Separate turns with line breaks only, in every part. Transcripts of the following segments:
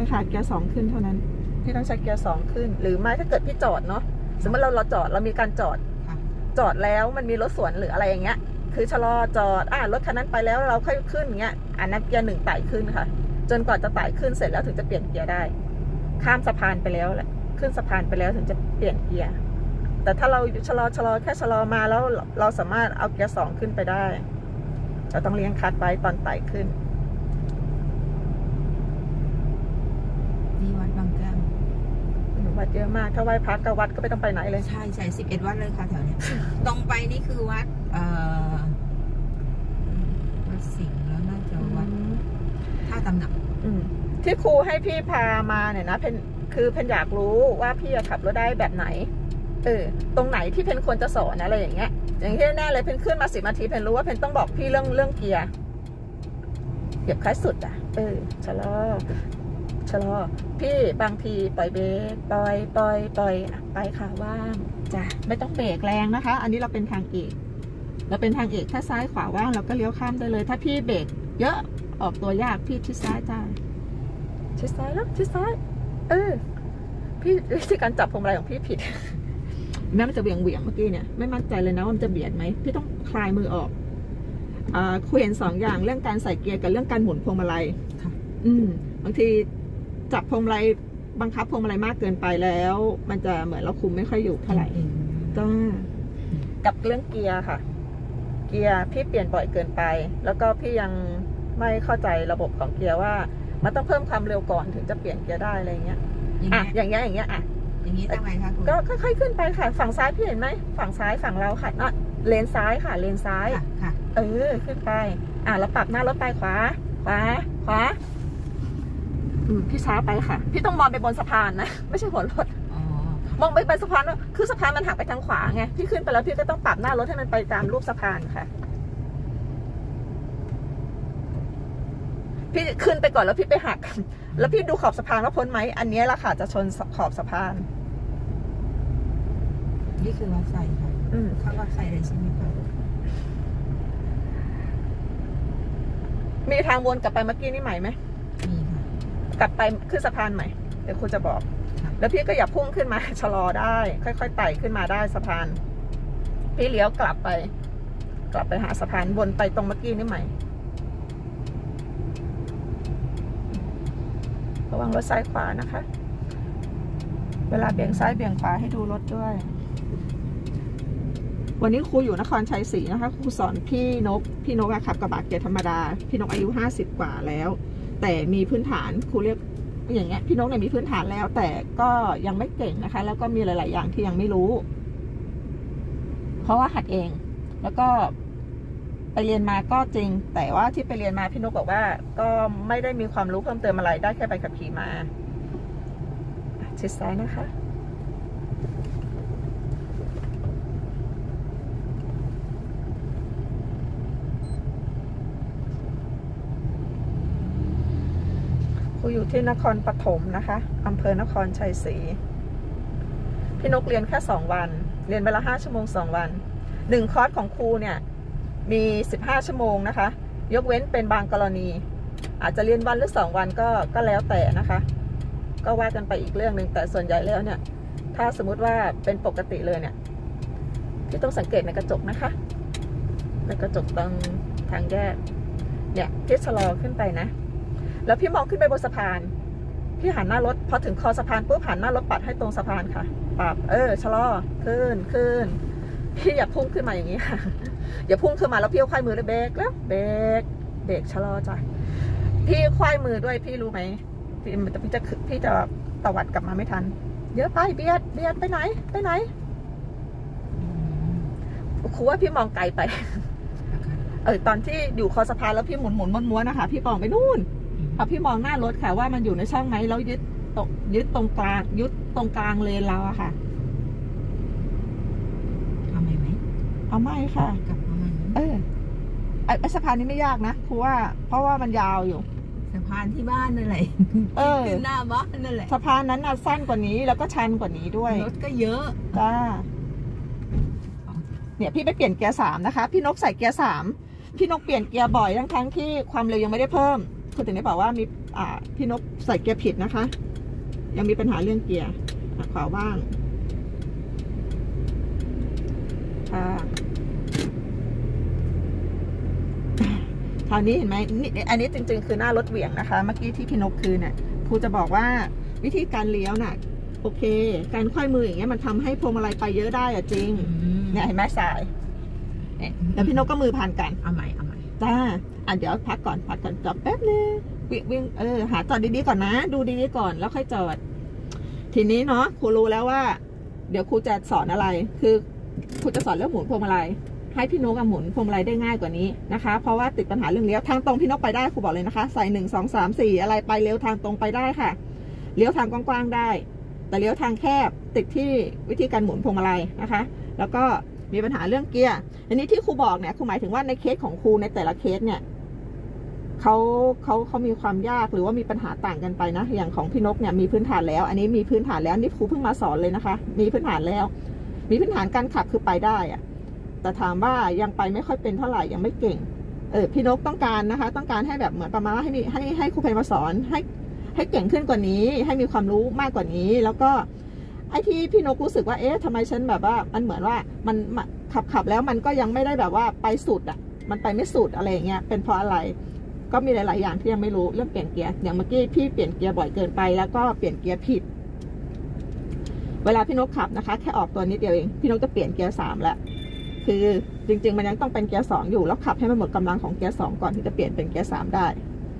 ค่ะเกียร์2ขึ้นเท่านั้นพี่ต้องใช้เกียร์2ขึ้นหรือไม่ถ้าเกิดพี่จอดเนาะสมมติเราจอดเรามีการจอดแล้วมันมีรถสวนหรืออะไรอย่างเงี้ยคือชะลอจอดรถคันนั้นไปแล้วเราค่อยขึ้นเงี้ยอันนั้นเกียร์1ไต่ขึ้นค่ะจนกว่าจะไต่ขึ้นเสร็จแล้วถึงจะเปลี่ยนเกียร์ได้ข้ามสะพานไปแล้วแหละขึ้นสะพานไปแล้วถึงจะเปลี่ยนเกียร์แต่ถ้าเราชะลอแค่ชะลอมาแล้วเราสามารถเอาเกียร์2ขึ้นไปได้เราต้องเลี้ยงคลัตช์ไว้ตอนไต่ขึ้น
นี่วัดบางแก้ว
วัดเยอะมากถ้าไหว้พระกับวัดก็ไม่ต้องไปไหนเลย
ใช่11 วัดเลยค่ะแถวนี้ ตรงไปนี่คือวัดวัดสิงห์แล้วน่าจะวัดท่าตำหนัก
ที่ครูให้พี่พามาเนี่ยนะเพนอยากรู้ว่าพี่จะขับรถได้แบบไหนตรงไหนที่เพนควรจะสอนอะไรอย่างเงี้ยอย่างที่แน่เลยเพนขึ้นมา10 นาทีเพนรู้ว่าเพนต้องบอกพี่เรื่องเกียร์เหยียบคลัตช์สุดชะลอพี่บางทีปล่อยเบรกปล่อยไปค่ะว่างจ้ะไม่ต้องเบรกแรงนะคะอันนี้เราเป็นทางเอกถ้าซ้ายขวาว่างเราก็เลี้ยวข้ามได้เลยถ้าพี่เบรกเยอะออกตัวยากพี่ชิดซ้ายจ้าชิดซ้ายพี่วิธีการจับพวงมาลัยของพี่ผิดแม้มันจะเบี่ยงเมื่อกี้เนี่ยไม่มั่นใจเลยนะว่ามันจะเบียดไหมพี่ต้องคลายมือออกคุยเห็น2 อย่างเรื่องการใส่เกียร์กับเรื่องการหมุนพวงมาลัยบางทีจับพวงมาลัยบังคับพวงมาลัยมากเกินไปแล้วมันจะเหมือนเราคุมไม่ค่อยอยู่เท่าไหร่จ้ากับเรื่องเกียร์ค่ะเกียร์พี่เปลี่ยนบ่อยเกินไปแล้วก็พี่ยังไม่เข้าใจระบบของเกียร์ว่ามันต้องเพิ่มความเร็วก่อนถึงจะเปลี่ยนเกียร์ได้อะไรเงี้ยอย่างเงี้ย
อย่างนี้ต้องไงคะคุณ
ก็ค่อยๆขึ้นไปค่ะฝั่งซ้ายพี่เห็นไหมฝั่งซ้ายฝั่งเราค่ะเลนซ้ายค่ะเลนซ้าย
ค่ะ
ขึ้นไปแล้วปรับหน้ารถไปขวาพี่ช้าไปค่ะพี่ต้องมองไปบนสะพานนะไม่ใช่หัวรถมองไปบนสะพานคือสะพานมันหักไปทางขวาไงพี่ขึ้นไปแล้วพี่ก็ต้องปรับหน้ารถให้มันไปตามรูปสะพานค่ะพี่ขึ้นไปก่อนแล้วพี่ไปหักแล้วพี่ดูขอบสะพานว่าพ้นไหมอันนี้ละค่ะจะชนขอบสะพาน
นี่คือวัดใส่ค่ะเขาวัดใส่เลยใช่ไหมคะ
มีทางวนกลับไปเมื่อกี้นี่ใหม่ไหม
มีค่ะ
กลับไปขึ้นสะพานใหม่เดี๋ยวครูจะบอกแล้วพี่ก็อย่าพุ่งขึ้นมาชะลอได้ค่อยๆไต่ขึ้นมาได้สะพานพี่เลี้ยวกลับไปหาสะพานวนไปตรงเมื่อกี้นี่ใหม่ระวังรถซ้ายขวานะคะเวลาเบี่ยงซ้ายเบี่ยงขวาให้ดูรถด้วยวันนี้ครูอยู่นครชัยศรีนะคะครูสอนพี่นกขับกระบะเกียร์ธรรมดาพี่นกอายุ50 กว่าแล้วแต่มีพื้นฐานครูเรียกอย่างเงี้ยพี่นกเนี่ยมีพื้นฐานแล้วแต่ก็ยังไม่เก่งนะคะแล้วก็มีหลายๆอย่างที่ยังไม่รู้เพราะว่าหัดเองแล้วก็ไปเรียนมาก็จริงแต่ว่าที่ไปเรียนมาพี่นกบอกว่าก็ไม่ได้มีความรู้เพิ่มเติมอะไรได้แค่ใบขับขี่มาชิดซ้ายนะคะครูอยู่ที่นครปฐมนะคะอำเภอนครชัยศรีพี่นกเรียนแค่2 วันเรียนเวลา5 ชั่วโมง2 วัน1 คอร์สของครูเนี่ยมี15 ชั่วโมงนะคะยกเว้นเป็นบางกรณีอาจจะเรียนวันหรือ2 วันก็แล้วแต่นะคะก็ว่ากันไปอีกเรื่องหนึ่งแต่ส่วนใหญ่แล้วเนี่ยถ้าสมมุติว่าเป็นปกติเลยเนี่ยพี่ต้องสังเกตในกระจกนะคะในกระจกตรงทางแยกเนี่ยพี่ชะลอขึ้นไปนะแล้วพี่มองขึ้นไปบนสะพานพี่หันหน้ารถพอถึงคอสะพานปุ๊บหันหน้ารถปัดให้ตรงสะพานค่ะปรับชะลอขึ้นพี่อย่าพุ่งขึ้นมาอย่างนี้ค่ะอย่าพุ่งขึ้นมาแล้วพี่ควายมือเลยเบรกแล้วเบรกชะลอจ้ะพี่ควายมือด้วยพี่รู้ไหมพี่จะตวัดกลับมาไม่ทันเยอะไปเบียดไปไหนครูว่าพี่มองไกลไปตอนที่อยู่คอสะพานแล้วพี่หมุนม้วนนะคะพี่มองไปนู่นพอพี่มองหน้ารถค่ะว่ามันอยู่ในช่องไหมแล้วยึดตรงกลางเลนเราอะค่ะ
เอาไหม
เอาไม่ค่ะ
กลับมา
ไอ้สะพานนี้ไม่ยากนะเพราะว่ามันยาวอยู่
สะพานที่บ้านนั่นแหละคือหน้าบ้านนั่นแหละ
สะพานนั้นน่ะสั้นกว่านี้แล้วก็ชันกว่านี้ด้วย
รถก็เยอะ
จ้าเนี่ยพี่ไปเปลี่ยนเกียร์3นะคะพี่นกใส่เกียร์3พี่นกเปลี่ยนเกียร์บ่อยทั้งที่ความเร็วยังไม่ได้เพิ่มคุณถึงได้บอกว่ามีพี่นกใส่เกียร์ผิดนะคะยังมีปัญหาเรื่องเกียร์ขวาว่างค่ะคราวนี้เห็นไหมนี่อันนี้จริงๆคือหน้ารถเหวี่ยงนะคะเมื่อกี้ที่พี่นกคือเนี่ยครูจะบอกว่าวิธีการเลี้ยวน่ะโอเคการค่อยมืออย่างเงี้ยมันทำให้พวงมาลัยไปเยอะได้อะจริงเนี่ยเห็นไหมสายแล้วพี่นกก็มือผ่านกัน
เอาใหม่
จ้าเดี๋ยวพักก่อนจอดแป๊บนึงวิ่งหาจอดดีๆก่อนนะดูดีๆก่อนแล้วค่อยจอดทีนี้เนาะครูรู้แล้วว่าเดี๋ยวครูจะสอนอะไรคือครูจะสอนเรื่องหมุนพวงมาลัยให้พี่นกหมุนพวงมาลัยได้ง่ายกว่านี้นะคะเพราะว่าติดปัญหาเรื่องเลี้ยวทางตรงพี่นกไปได้ครูบอกเลยนะคะใส่1 2 3 4อะไรไปเลี้ยวทางตรงไปได้ค่ะเลี้ยวทางกว้างๆได้แต่เลี้ยวทางแคบติดที่วิธีการหมุนพวงมาลัยนะคะแล้วก็มีปัญหาเรื่องเกียร์อันนี้ที่ครูบอกเนี่ยครูหมายถึงว่าในเคสของครูในแต่ละเคสเนี่ยเขามีความยากหรือว่ามีปัญหาต่างกันไปนะอย่างของพี่นกเนี่ยมีพื้นฐานแล้วอันนี้มีพื้นฐานแล้วนี่ครูเพิ่งมาสอนเลยนะคะมีพื้นฐานแล้วมีพื้นฐานการขับคือไปได้อะแต่ถามว่ายังไปไม่ค่อยเป็นเท่าไหร่ยังไม่เก่งพี่นกต้องการนะคะต้องการให้แบบเหมือนประมาณว่าให้ครูเพนมาสอนให้เก่งขึ้นกว่านี้ให้มีความรู้มากกว่านี้แล้วก็ไอ้ที่พี่นกรู้สึกว่าทำไมฉันแบบว่ามันเหมือนว่ามันขับแล้วมันก็ยังไม่ได้แบบว่าไปสุดอ่ะมันไปไม่สุดอะไรอย่างเงี้ยเป็นเพราะอะไรก็มีหลายๆอย่างที่ยังไม่รู้เรื่องเปลี่ยนเกียร์อย่างเมื่อกี้พี่เปลี่ยนเกียร์บ่อยเกินไปแล้วก็เปลี่ยนเกียร์ผิดเวลาพี่นกขับนะคะแค่ออกตัวนิดเดียวเองพี่นกจะเปลี่ยนเกียร์3แล้วคือจริงๆมันยังต้องเป็นเกียร์2อยู่แล้วขับให้มันหมดกำลังของเกียร์2ก่อนที่จะเปลี่ยนเป็นเกียร์3ได้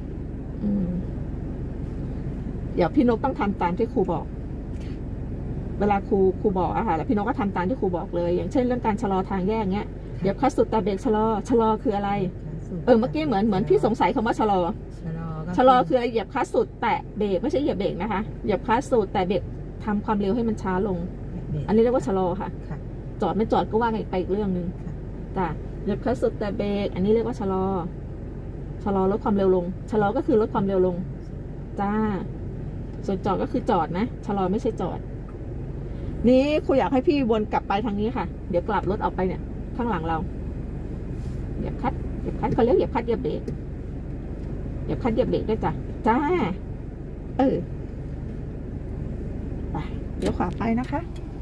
เดี๋ยวพี่นกต้องทำตามที่ครูบอกเวลาครูบอกอะค่ะแล้วพี่นกก็ทำตามที่ครูบอกเลยอย่างเช่นเรื่องการชะลอทางแยกเงี้ยเดี๋ยวคัดสุดแต่เบรกชะลอคืออะไรเมื่อกี้เหมือนพี่สงสัยคำว่าชะลอคืออะไรเหยียบคลัตช์สุดแตะเบรกไม่ใช่เหยียบเบรกนะคะเหยียบคลัตช์สุดแตะเบรกทำความเร็วให้มันช้าลงอันนี้เรียกว่าชะลอค่ะจอดไม่จอดก็ว่าไปอีกเรื่องนึงจ้ะเหยียบคลัตช์สุดแตะเบรกอันนี้เรียกว่าชะลอลดความเร็วลงชะลอก็คือลดความเร็วลงจ้าส่วนจอดก็คือจอดนะชะลอไม่ใช่จอดนี้ครูอยากให้พี่วนกลับไปทางนี้ค่ะเดี๋ยวกลับรถออกไปเนี่ยข้างหลังเราเหยียบคลัตช์เขาเรียกเหยียบคลัตช์เหยียบเบรกด้วยจ้าไปเดี๋ยวขวาไปนะคะ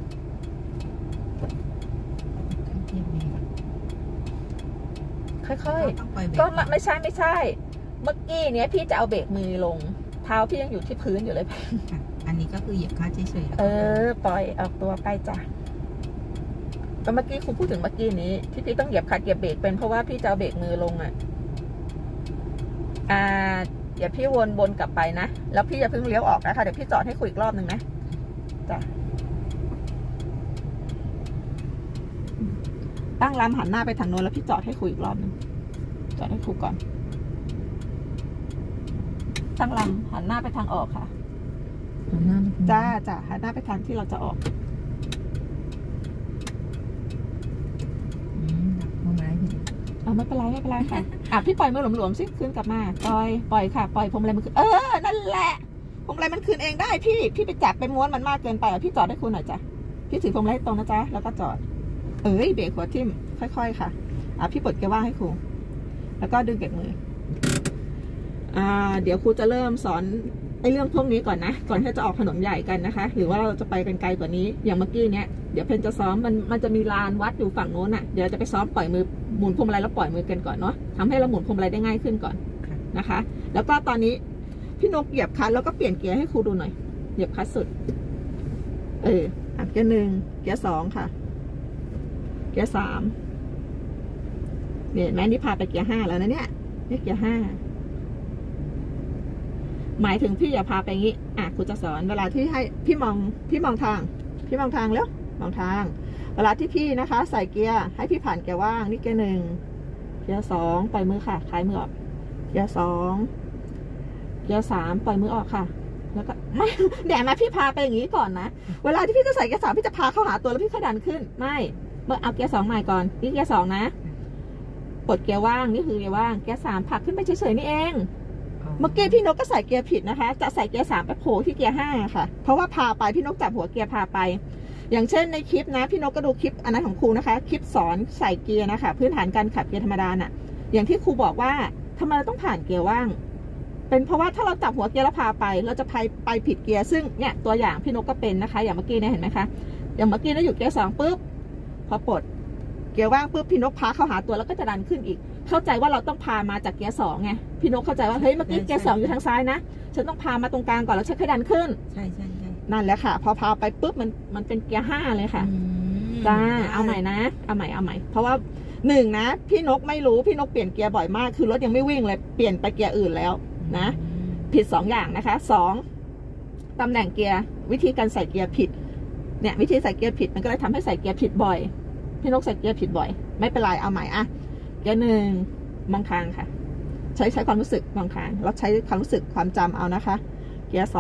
ค่อยๆก็ไม่ใช่เมื่อกี้เนี้ยพี่จะเอาเบรกมือลงเท้าพี่ยังอยู่ที่พื้นอยู่เลย
อันนี้ก็คือเหยียบคลัตช์เฉย
ๆปล่อยออกตัวไปจ้ะก็เมื่อกี้ครูพูดถึงเมื่อกี้นี้ที่พี่ต้องเหยียบคลัตช์เหยียบเบรกเป็นเพราะว่าพี่จะเอาเบรกมือลงเดี๋ยวพี่วนกลับไปนะแล้วพี่อย่าเพิ่งเลี้ยวออกนะคะเดี๋ยวพี่จอดให้คุยอีกรอบนึงนะจ้ะตั้งลำหันหน้าไปทางโน้นแล้วพี่จอดให้คุยอีกรอบนึงจอดให้คุยก่อนตั้งลำหันหน้าไปทางออกค่ะจ้าหันหน้าไปทางที่เราจะออกไม่เป็นไรค่ะพี่ปล่อยมือหลวมๆสิคืนกลับมาปล่อยค่ะปล่อยพวงมาลัยมันคืนนั่นแหละพวงมาลัยมันคืนเองได้พี่ไปจับไปม้วนมันมากเกินไปพี่จอดให้คุณหน่อยจ้ะพี่ถือพวงมาลัยตรงนะจ๊ะแล้วก็จอดเบรกหัวทิ่มค่อยๆค่ะพี่ปลดเกียร์ว่างให้ครูแล้วก็ดึงเบรกมือเดี๋ยวครูจะเริ่มสอนไอ้เรื่องพวกนี้ก่อนนะก่อนที่จะออกถนนใหญ่กันนะคะหรือว่าเราจะไปกันไกลกว่านี้อย่างเมื่อกี้เนี้ยเดี๋ยวเพนจะซ้อมมันจะมีลานวัดอยู่ฝั่งโน้นเดี๋ยวจะไปซ้อมปล่อยมือหมุนพวงมาลัยแล้วปล่อยมือกันก่อนเนาะทำให้เราหมุนพวงมาลัยได้ง่ายขึ้นก่อนนะคะแล้วก็ตอนนี้พี่นกเหยียบคลัตช์แล้วก็เปลี่ยนเกียร์ให้ครูดูหน่อยเหยียบคลัตช์สุดเกียร์1เกียร์2ค่ะเกียร์3เนี่ยแม่นี่พาไปเกียร์5แล้วนะเนี่ยนี่เกียร์5หมายถึงพี่อย่าพาไปงี้ครูจะสอนเวลาที่ให้พี่มองทางแล้วมองทางเวลาที่พี่นะคะใส่เกียร์ให้พี่ผ่านเกียร์ว่างนี่เกียร์1เกียร์2ปล่อยมือค่ะคลายมือออกเกียร์2เกียร์3ปล่อยมือออกค่ะแล้วก็ไม่เดี๋ยวนะพี่พาไปอย่างนี้ก่อนนะเวลาที่พี่จะใส่เกียร์3พี่จะพาเข้าหาตัวแล้วพี่ค่อยดันขึ้นไม่เมื่อเอาเกียร์2ใหม่ก่อนนี่เกียร์2นะปลดเกียร์ว่างนี่คือเกียร์ว่างเกียร์3ผลักขึ้นไปเฉยๆนี่เองเมื่อกี้พี่นกก็ใส่เกียร์ผิดนะคะจะใส่เกียร์3ไปโผล่ที่เกียร์5ค่ะเพราะว่าพาไปพี่นกจับหัวเกียร์พาไปอย่างเช่นในคลิปนะพี่นกก็ดูคลิปอันนั้นของครูนะคะคลิปสอนใส่เกียร์นะคะพื้นฐานการขับเกียร์ธรรมดาน่ะอย่างที่ครูบอกว่าทำไมเราต้องผ่านเกียร์ว่างเป็นเพราะว่าถ้าเราจับหัวเกียร์แล้วพาไปเราจะไปผิดเกียร์ซึ่งเนี่ยตัวอย่างพี่นกก็เป็นนะคะอย่างเมื่อกี้เนี่ยเห็นไหมคะอย่างเมื่อกี้เราอยู่เกียร์2ปุ๊บพอปลดเกียร์ว่างปุ๊บพี่นกพาเข้าหาตัวแล้วก็จะดันขึ้นอีกเข้าใจว่าเราต้องพามาจากเกียร์2ไงพี่นกเข้าใจว่าเฮ้ยเมื่อกี้เกียร์2อยู่ทางซ้ายนะฉันต้องพามาตรงกลางก่อนแล้วฉันค่อยดันขึ้น
ใช่
นั่นแหละค่ะพอพาไปปุ๊บมันเป็นเกียร์5เลยค่ะจ้าเอาใหม่นะเอาใหม่เพราะว่า1นะพี่นกไม่รู้พี่นกเปลี่ยนเกียร์บ่อยมากคือรถยังไม่วิ่งเลยเปลี่ยนไปเกียร์อื่นแล้วนะผิด2อย่างนะคะ2ตำแหน่งเกียร์วิธีการใส่เกียร์ผิดเนี่ยวิธีใส่เกียร์ผิดมันก็เลยทำให้ใส่เกียร์ผิดบ่อยพี่นกใส่เกียร์ผิดบ่อยไม่เป็นไรเอาใหม่อะเกียร์1มองทางค่ะใช้ความรู้สึกมองทางเราใช้ความรู้สึกความจำเอานะคะเกียร์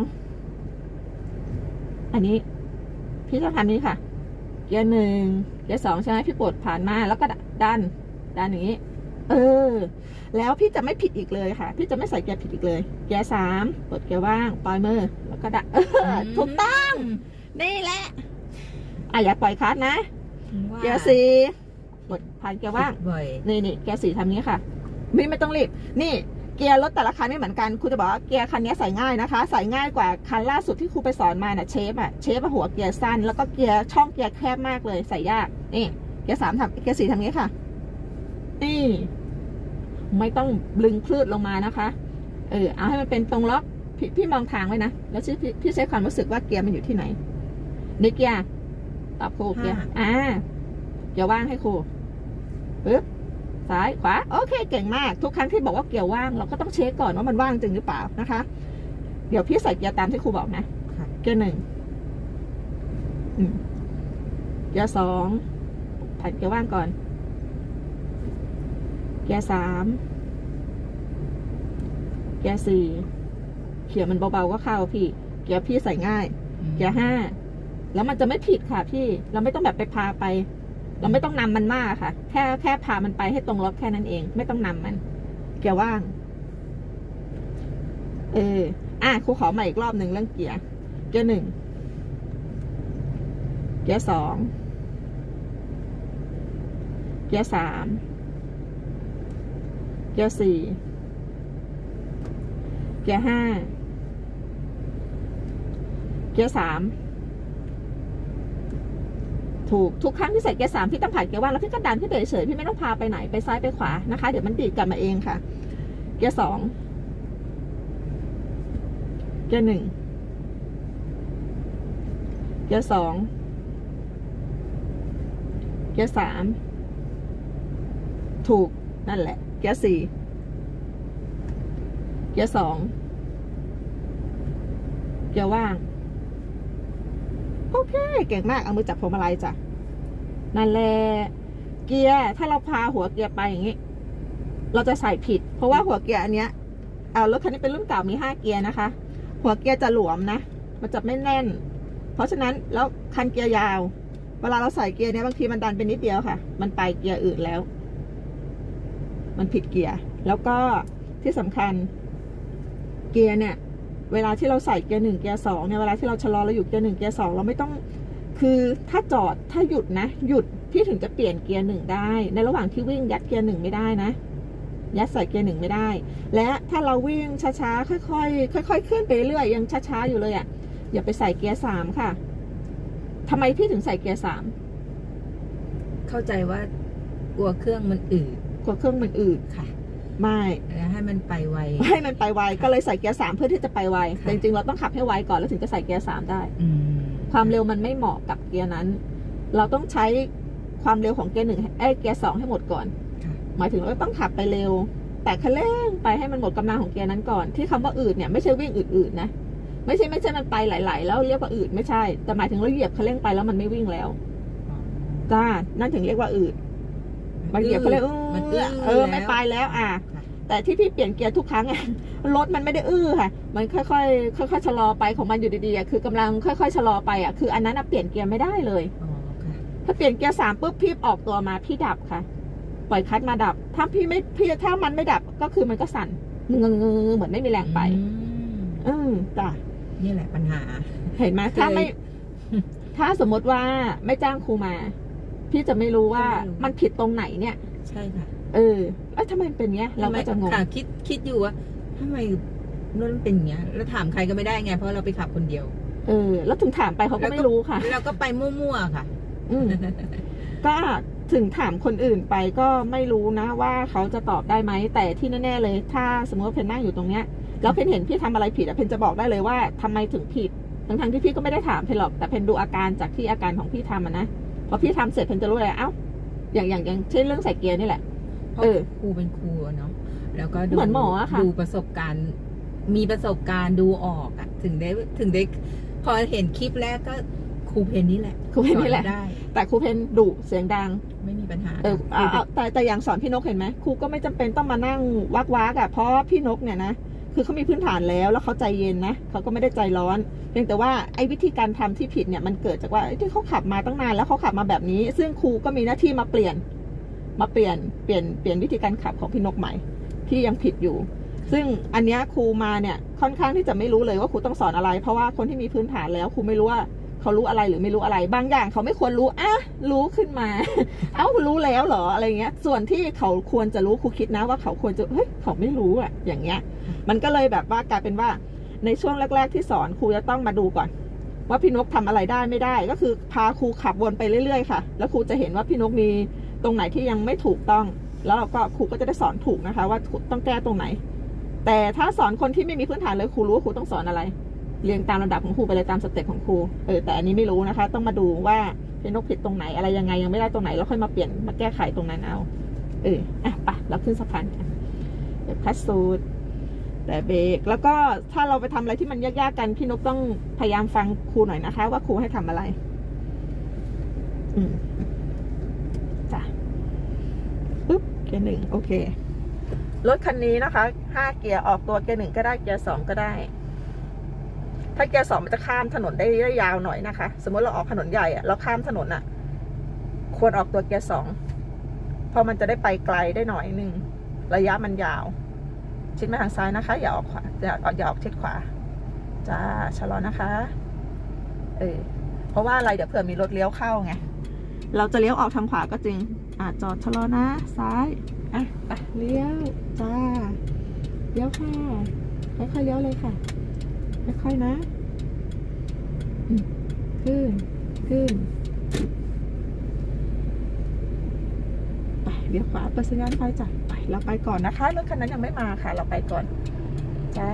2อันนี้พี่จะทำนี้ค่ะเกียร์1เกียร์2ใช่ไหมพี่ปลดผ่านมาแล้วก็ดันอย่างนี้แล้วพี่จะไม่ผิดอีกเลยค่ะพี่จะไม่ใส่เกียร์ผิดอีกเลยเกียร์3ปลดเกียร์ว่างปล่อยมือแล้วก็ถูกต้องนี่แหละอย่าปล่อยคลัตช์นะเกียร์4ปลดผ่านเกียร์ว่างนี่เกียร์4ทำนี้ค่ะไม่ต้องรีบนี่เกียร์รถแต่ละคันไม่เหมือนกันครูจะบอกว่าเกียร์คันนี้ใส่ง่ายนะคะใส่ง่ายกว่าคันล่าสุดที่ครูไปสอนมาเชฟหัวเกียร์สั้นแล้วก็เกียร์ช่องเกียร์แคบมากเลยใส่ยากนี่เกียร์3ทำเกียร์4ทำนี้ค่ะนี่ไม่ต้องลึงคลืดลงมานะคะเอาให้มันเป็นตรงล็อกพี่มองทางไว้นะแล้วพี่ใช้ความรู้สึกว่าเกียร์มันอยู่ที่ไหนในเกียร์ตอบครูเกียร์เกียร์ว่างให้ครูปึ๊บซ้ายขวาโอเคเก่งมากทุกครั้งที่บอกว่าเกียร์ว่างเราก็ต้องเช็คก่อนว่ามันว่างจริงหรือเปล่านะคะเดี๋ยวพี่ใส่เกียร์ตามที่ครูบอกนะเกียร์1เกียร์2ผ่านเกียร์ว่างก่อนเกียร์3เกียร์4เขี่ยมันเบาๆก็เข้าพี่เกียร์พี่ใส่ง่ายเกียร์5แล้วมันจะไม่ผิดค่ะพี่เราไม่ต้องแบบไปพาไปเราไม่ต้องนำมันมากค่ะแค่พามันไปให้ตรงล็อกแค่นั้นเองไม่ต้องนำมันเกียร์ว่างครูขอใหม่อีกรอบหนึ่งเรื่องเกียร์1เกียร์2เกียร์3เกียร์4เกียร์5เกียร์3ถูกทุกครั้งที่ใส่เกียร์3พี่ต้องผ่านเกียร์ว่างแล้วพี่ก็ดันขึ้นไปเฉยพี่ไม่ต้องพาไปไหนไปซ้ายไปขวานะคะเดี๋ยวมันดีดกลับมาเองค่ะเกียร์2เกียร์1เกียร์2เกียร์3ถูกนั่นแหละเกียร์4เกียร์2เกียร์ว่างโอเคเก่งมากเอามือจับพวงมาลัยจ้ะนั่นแหละเกียร์ถ้าเราพาหัวเกียร์ไปอย่างนี้เราจะใส่ผิดเพราะว่าหัวเกียร์อันเนี้ยรถคันนี้เป็นรุ่นเก่ามี5เกียร์นะคะหัวเกียร์จะหลวมนะมันจะไม่แน่นเพราะฉะนั้นแล้วคันเกียร์ยาวเวลาเราใส่เกียร์เนี้ยบางทีมันดันไปนิดเดียวค่ะมันไปเกียร์อื่นแล้วมันผิดเกียร์แล้วก็ที่สำคัญเกียร์เนี่ยเวลาที่เราใส่เกียร์1เกียร์2เนี่ยเวลาที่เราชะลอเราอยู่เกียร์1เกียร์2เราไม่ต้องคือถ้าจอดถ้าหยุดนะหยุดพี่ถึงจะเปลี่ยนเกียร์1ได้ในระหว่างที่วิ่งยัดเกียร์1ไม่ได้นะยัดใส่เกียร์1ไม่ได้และถ้าเราวิ่งช้าๆค่อยๆขึ้นไปเรื่อยยังช้าๆอยู่เลยอย่าไปใส่เกียร์3ค่ะทำไมพี่ถึงใส่เกียร์3
เข้าใจว่ากลัวเครื่องมันอืด
ค่ะไม่
ให้มันไปไว
ก็เลยใส่เกียร์3เพื่อที่จะไปไวแต่จริงๆเราต้องขับให้ไวก่อนแล้วถึงจะใส่เกียร์3ได้ความเร็วมันไม่เหมาะกับเกียร์นั้นเราต้องใช้ความเร็วของเกียร์1เกียร์2ให้หมดก่อนหมายถึงเราต้องขับไปเร็วแต่คันเร่งไปให้มันหมดกำลังของเกียร์นั้นก่อนที่คำว่าอืดเนี่ยไม่ใช่วิ่งอืดๆนะไม่ใช่มันไปไหลๆแล้วเรียกว่าอืดไม่ใช่แต่หมายถึงเราเหยียบคันเร่งไปแล้วมันไม่วิ่งแล้วจ้านั่นถึงเรียกว่าอืดมันเหยียบคันเร่งไม่ไปแล้วแต่ที่พี่เปลี่ยนเกียร์ทุกครั้งรถมันไม่ได้ค่ะมันค่อยๆชะลอไปของมันอยู่ดีๆคือกำลังค่อยๆชะลอไปคืออันนั้นเปลี่ยนเกียร์ไม่ได้เลยถ้าเปลี่ยนเกียร์3ปุ๊บพี่ออกตัวมาพี่ดับค่ะปล่อยคลัตช์มาดับถ้าถ้ามันไม่ดับก็คือมันก็สั่นเหมือนไม่มีแรงไปจ้ะ
นี่แหละปัญหา
เห็นไหมถ้าสมมติว่าไม่จ้างครูมาพี่จะไม่รู้ว่ามันผิดตรงไหนเนี่ย
ใช่ค่ะ
แล้วทำไมเป็นเงี้ยเราก็จะงง
คิดอยู่ว่าทำไมรถมันเป็นอย่างเงี้ยแล้วถามใครก็ไม่ได้ไงเพราะเราไปขับคนเดียว
แล้วถึงถามไปเขาก็ไม่รู้ค่ะ
เราก็ไปมั่วๆค่ะ
ก็ถึงถามคนอื่นไปก็ไม่รู้นะว่าเขาจะตอบได้ไหมแต่ที่แน่ๆเลยถ้าสมมติว่าเพนนั่งอยู่ตรงเนี้ยแล้วเพนเห็นพี่ทำอะไรผิดเพนจะบอกได้เลยว่าทำไมถึงผิดทั้งที่พี่ก็ไม่ได้ถามเพนหรอกแต่เพนดูอาการจากที่อาการของพี่ทำนะพอพี่ทำเสร็จเพนจะรู้เลยอย่างเช่นเรื่องใส่เกียร์นี่แหละ
ครูเป็นครูเนาะแล้วก็
เหมือนหมอค่ะ
ดูประสบการณ์มีประสบการณ์ดูออกอ่ะถึงได้พอเห็นคลิปแรกก็ครูเพนนี่แหละ
ได้แต่ครูเพนดุเสียงดัง
ไม่มีปัญหา
แต่อย่างสอนพี่นกเห็นไหมครูก็ไม่จำเป็นต้องมานั่งวักเพราะพี่นกเนี่ยนะคือเขามีพื้นฐานแล้วเขาใจเย็นนะเขาก็ไม่ได้ใจร้อนเพียงแต่ว่าไอ้วิธีการทำที่ผิดเนี่ยมันเกิดจากว่าที่เขาขับมาตั้งนานแล้วเขาขับมาแบบนี้ซึ่งครูก็มีหน้าที่มาเปลี่ยนวิธีการขับของพี่นกใหม่ที่ยังผิดอยู่ซึ่งอันนี้ครูมาเนี่ยค่อนข้างที่จะไม่รู้เลยว่าครูต้องสอนอะไรเพราะว่าคนที่มีพื้นฐานแล้วครูไม่รู้ว่าเขารู้อะไรหรือไม่รู้อะไรบางอย่างเขาไม่ควรรู้รู้ขึ้นมารู้แล้วเหรออะไรเงี้ยส่วนที่เขาควรจะรู้ครูคิดนะว่าเขาควรจะเขาไม่รู้อย่างเงี้ยมันก็เลยแบบว่ากลายเป็นว่าในช่วงแรกๆที่สอนครูจะต้องมาดูก่อนว่าพี่นกทำอะไรได้ไม่ได้ก็คือพาครูขับวนไปเรื่อยๆค่ะแล้วครูจะเห็นว่าพี่นกมีตรงไหนที่ยังไม่ถูกต้องแล้วเราก็ครูก็จะได้สอนถูกนะคะว่าต้องแก้ตรงไหนแต่ถ้าสอนคนที่ไม่มีพื้นฐานเลยครูรู้ว่าครูต้องสอนอะไรเรียงตามลำดับของครูไปเลยตามสเต็ปของครูแต่อันนี้ไม่รู้นะคะต้องมาดูว่าพี่นกผิดตรงไหนอะไรยังไงยังไม่ได้ตรงไหนแล้วค่อยมาเปลี่ยนมาแก้ไขตรงนั้นเอาไปเราขึ้นสะพานกันเดี๋ยวคัสซูดแต่เบรกแล้วก็ถ้าเราไปทำอะไรที่มันยากๆกันพี่นกต้องพยายามฟังครูหน่อยนะคะว่าครูให้ทำอะไรจ้ะปุ๊บเกียร์ 1โอเครถคันนี้นะคะ5เกียร์ออกตัวเกียร์ 1ก็ได้เกียร์ 2ก็ได้ถ้าเกียร์ 2มันจะข้ามถนนได้ยาวหน่อยนะคะสมมติเราออกถนนใหญ่เราข้ามถนนควรออกตัวเกียร์ 2เพราะมันจะได้ไปไกลได้หน่อยนึงระยะมันยาวชิดมาทางซ้ายนะคะอย่าออกขวาอย่าออกชิดขวาจ้าชะลอนะคะเพราะว่าอะไรเดี๋ยวเผื่อมีรถเลี้ยวเข้าไงเราจะเลี้ยวออกทางขวาก็จริงจอดชะลอนะซ้ายไปเลี้ยวจ้าเลี้ยวค่ะค่อยๆเลี้ยวเลยค่ะค่อยๆนะขึ้นไปเลี้ยวขวาเปิดสัญญาณไฟจ้ะไปเราไปก่อนนะคะรถคันนั้นยังไม่มาค่ะเราไปก่อนจ้า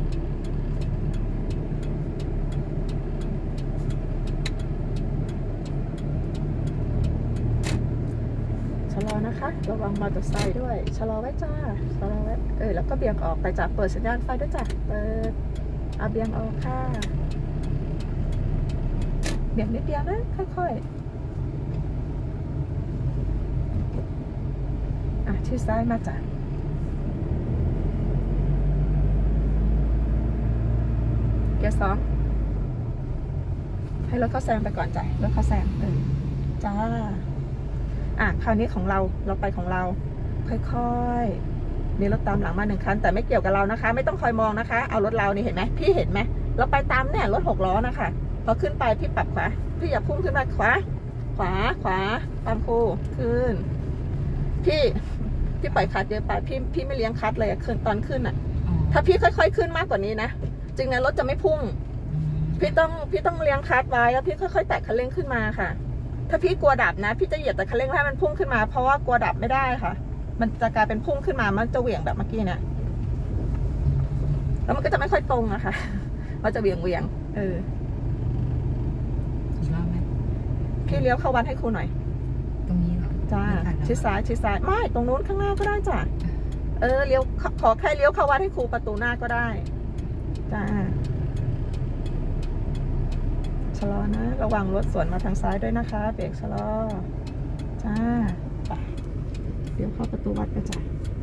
ชะลอนะคะระวังมอเตอร์ไซค์ด้วยชะลอไว้จ้าชะลอไว้แล้วก็เบี่ยงออกไปจ้ะเปิดสัญญาณไฟด้วยจ้ะเปิดเบี่ยงออกค่ะเบี่ยงนิดเดียวนะค่อยๆชิดซ้ายมาจ้ะเกียร์ 2ให้รถเขาแซงไปก่อนจ้ะรถเขาแซงจ้าคราวนี้ของเราไปของเราค่อยๆมีรถตามหลังมา1คันแต่ไม่เกี่ยวกับเรานะคะไม่ต้องคอยมองนะคะเอารถเรานี่เห็นไหมพี่เห็นไหมเราไปตามเนี่ยรถ6 ล้อนะคะพอขึ้นไปพี่ปรับขวาพี่อย่าพุ่งขึ้นมาขวาตามครูขึ้นพี่ปล่อยคัดเยอะไปพี่ไม่เลี้ยงคัดเลยขึ้นตอนขึ้นถ้าพี่ค่อยๆขึ้นมากกว่านี้นะจริงๆรถจะไม่พุ่งพี่ต้องเลี้ยงคัดไว้แล้วพี่ค่อยๆแตะคันเร่งขึ้นมาค่ะถ้าพี่กลัวดับนะพี่จะเหยียบแต่คันเร่งให้มันพุ่งขึ้นมาเพราะว่ากลัวดับไม่ได้ค่ะมันจะกลายเป็นพุ่งขึ้นมามันจะเหวี่ยงแบบเมื่อกี้เนี่ยแล้วมันก็จะไม่ค่อยตรงอะค่ะมันจะเหวี่ยงพี่เลี้ยวเข้าวัดให้ครูหน่อย
ตรงนี้เหรอ
จ้าชิดซ้ายไม่ตรงนู้นข้างหน้าก็ได้จ้ะเลี้ยวขอแค่เลี้ยวเข้าวัดให้ครูประตูหน้าก็ได้จ้าชะลอนะระวังรถสวนมาทางซ้ายด้วยนะคะเบรกชะลอจ้าไปเดี๋ยวเข้าประตูวัดไปจ้ะ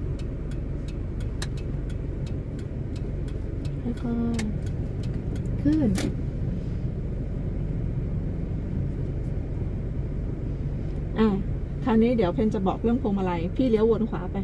ค่อยๆขึ้นคราวนี้เดี๋ยวเพนจะบอกเรื่องพวงมาลัยพี่เลี้ยววนขวาไป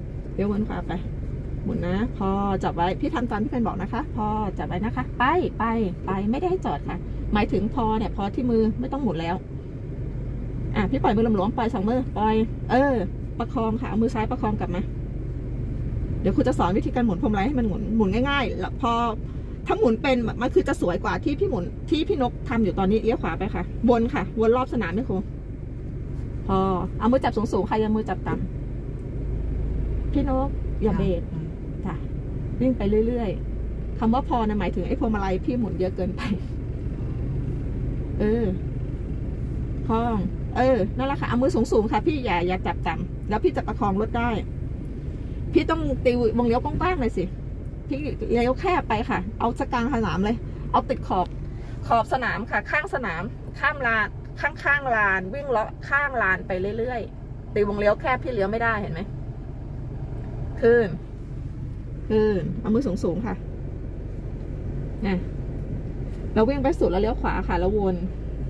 หมุนนะพอจับไว้พี่ทำตามที่เพนบอกนะคะพอจับไว้นะคะไปไม่ได้ให้จอดค่ะหมายถึงพอที่มือไม่ต้องหมุนแล้วพี่ปล่อยมือหลวมๆปล่อย2 มือปล่อยประคองค่ะเอามือซ้ายประคองกลับมาเดี๋ยวครูจะสอนวิธีการหมุนพวงมาลัยให้มันหมุนง่ายๆแล้วพอถ้าหมุนเป็นมันคือจะสวยกว่าที่พี่หมุนที่พี่นกทำอยู่ตอนนี้เลี้ยวขวาไปค่ะวนค่ะวนรอบสนามไหมครูพอเอามือจับสูงๆใครเอามือจับต่ำพี่นกอย่าเบรกจ้ะวิ่งไปเรื่อยๆคำว่าพอนะหมายถึงไอ้พวงมาลัยพี่หมุนเยอะเกินไปคล่องนั่นแหละค่ะเอามือสูงๆค่ะพี่อย่าจับต่ำแล้วพี่จะประคองรถได้พี่ต้องตีวงเลี้ยวกว้างๆเลยสิพี่เลี้ยวแคบไปค่ะเอาสกลางสนามเลยเอาติดขอบสนามค่ะข้างสนามข้ามลานข้างลานวิ่งเลาะข้างลานไปเรื่อยๆตีวงเลี้ยวแคบพี่เลี้ยวไม่ได้เห็นไหมขึ้นเอามือสูงๆค่ะเนี่ยเราวิ่งไปสุดแล้วเลี้ยวขวาค่ะแล้ววน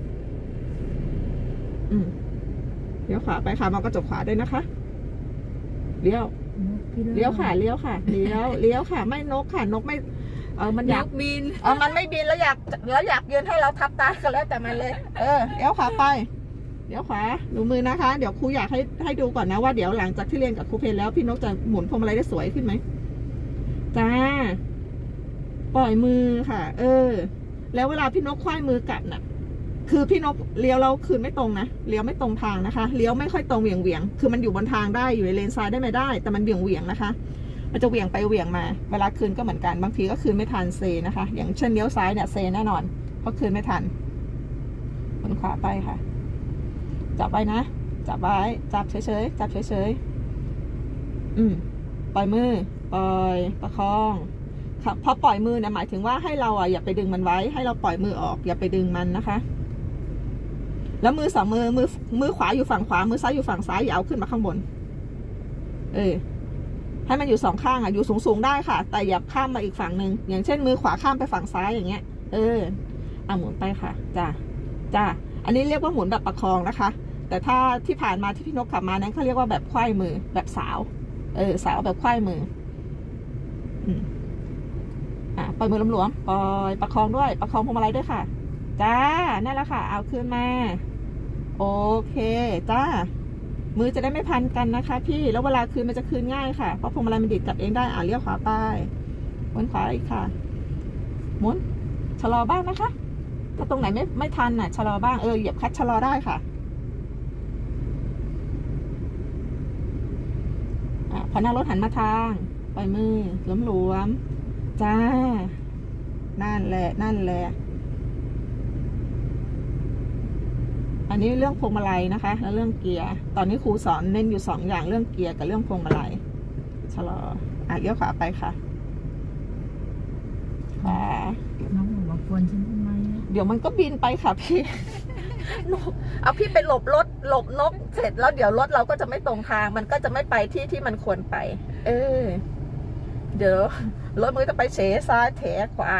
เลี้ยวขวาไปค่ะมองกระจกขวาด้วยนะคะเลี้ยวค่ะเลี้ยวค่ะเลี้ยวค่ะไม่นกค่ะนกไม่มันอยาก
บิน
มันไม่บินแล้วอยากยืนให้เราทับตาก็แล้วแต่มันเลยเลี้ยวขวาไปเลี้ยวขวาดูมือนะคะเดี๋ยวครูอยากให้ดูก่อนนะว่าเดี๋ยวหลังจากที่เรียนกับครูเพนแล้วพี่นกจะหมุนพวงมาลัยได้สวยขึ้นไหมจ้าปล่อยมือค่ะแล้วเวลาพี่นกควายมือกลับน่ะคือพี่นกเลี้ยวเราคืนไม่ตรงนะเลี้ยวไม่ตรงทางนะคะเลี้ยวไม่ค่อยตรงเหวี่ยงคือมันอยู่บนทางได้อยู่ในเลนซ้ายได้ไม่ได้แต่มันเหวี่ยงนะคะมันจะเหวี่ยงไปเหวี่ยงมาเวลาคืนก็เหมือนกันบางทีก็คืนไม่ทันเซนะคะอย่างเช่นเลี้ยวซ้ายเนี่ยเซแน่นอนเพราะคืนไม่ทันหมุนขวาไปค่ะจับไว้นะจับไว้จับเฉยๆจับเฉยๆปล่อยมือปล่อยประคองพอปล่อยมือเนี่ยหมายถึงว่าให้เราอย่าไปดึงมันไว้ให้เราปล่อยมือออกอย่าไปดึงมันนะคะแล้วมือสองมือขวาอยู่ฝั่งขวามือซ้ายอยู่ฝั่งซ้ายอย่าเอาขึ้นมาข้างบนให้มันอยู่สองข้างอยู่สูงได้ค่ะแต่อย่าข้ามมาอีกฝั่งหนึ่งอย่างเช่นมือขวาข้ามไปฝั่งซ้ายอย่างเงี้ยเอาหมุนไปค่ะจ้าอันนี้เรียกว่าหมุนแบบประคองนะคะแต่ถ้าที่ผ่านมาที่พี่นกขับมานั้นเขาเรียกว่าแบบไขว้มือแบบสาวสาวแบบไขว้มือปล่อยมือหลวมๆปล่อยประคองด้วยประคองพวงมาลัยด้วยค่ะจ้านั่นแหละค่ะเอาขึ้นมาโอเคจ้ามือจะได้ไม่พันกันนะคะพี่แล้วเวลาคืนมันจะคืนง่ายค่ะเพราะพวงมาลัยมันดิดกลับเองได้เลี้ยวขวาไปวนขวาอีกค่ะหมุนชะลอบ้างนะคะถ้าตรงไหนไม่ทันชะลอบ้างเหยียบคลัตช์ชะลอได้ค่ะพอนั่งรถหันมาทางปล่อยมือหลวมๆจ้านั่นแหละอันนี้เรื่องพวงมาลัยนะคะแล้วเรื่องเกียร์ตอนนี้ครูสอนเน้นอยู่2อย่างเรื่องเกียร์กับเรื่องพวงมาลัยชะลอเลี้ยวขวาไปค่ะขวา
น้องบอกว่ากวนฉันทำไม
เดี๋ยวมันก็บินไปค่ะพี่เอาพี่ไปหลบรถหลบนกเสร็จแล้วเดี๋ยวรถเราก็จะไม่ตรงทางมันก็จะไม่ไปที่มันควรไปเดี๋ยวรถมันจะไปเฉซ้ายเถขวา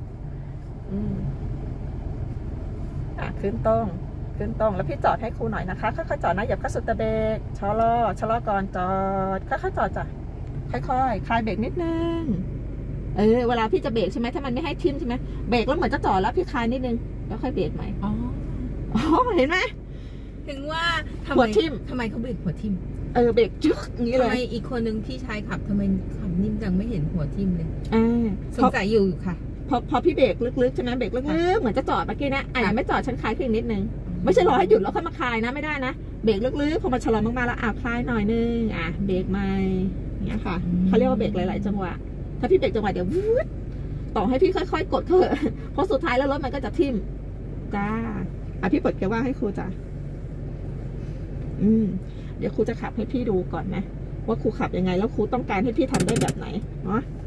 ขึ้นตรงแล้วพี่จอดให้ครูหน่อยนะคะค่อยๆจอดนะอย่าเข้าสุดตะเบรกชะลอก่อนจอดค่อยๆจอดจ้ะค่อยๆคลายเบรกนิดนึงเวลาพี่จะเบรกใช่ไหมถ้ามันไม่ให้ทิ่มใช่ไหมเบรกแล้วเหมือนจะจอดแล้วพี่คลายนิดนึงแล้วค่อยเบรกใหม่เห็นไหม
ถึงว่า
หัวทิ่ม
ทำไมเขาเบรกหัวทิ่ม
เบรกจึ๊กอย่างนี้เลย
ทำไมอีกคนนึงที่ชายขับทำไมขับนิ่มจังไม่เห็นหัวทิ่มเลยสงสัยอยู่ค่ะ
พอพี่เบรกลึกๆใช่ไหมเบรกลึกๆเหมือนจะจอดเมื่อกี้นะไม่จอดฉันคลายขึ้นนิดนึงไม่ใช่รอให้หยุดแล้วค่อยมาคลายนะไม่ได้นะเบรกลึกๆพอมาชะลอมากๆแล้วคลายหน่อยนึงเบรกใหม่อย่างเงี้ยค่ะเขาเรียกว่าเบรกหลายๆจังหวะถ้าพี่เบรกจังหวะเดี๋ยวต่อให้พี่ค่อยๆกดเถอะเพราะสุดท้ายแล้วรถมันก็จะทิ่มจ้าพี่เปิดเกียร์ว่างให้ครูจ้ะเดี๋ยวครูจะขับให้พี่ดูก่อนนะว่าครูขับยังไงแล้วครูต้องการให้พี่ทำได้แบบไหนเนาะ